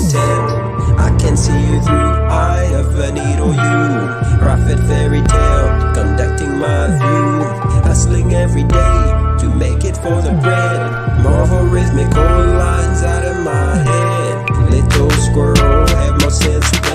pretend. I can see you through eye of a needle. You prophet fairy tale, conducting my view. Hustling every day to make it for the bread. Marvel rhythmical lines out of my head. Little squirrel have more sense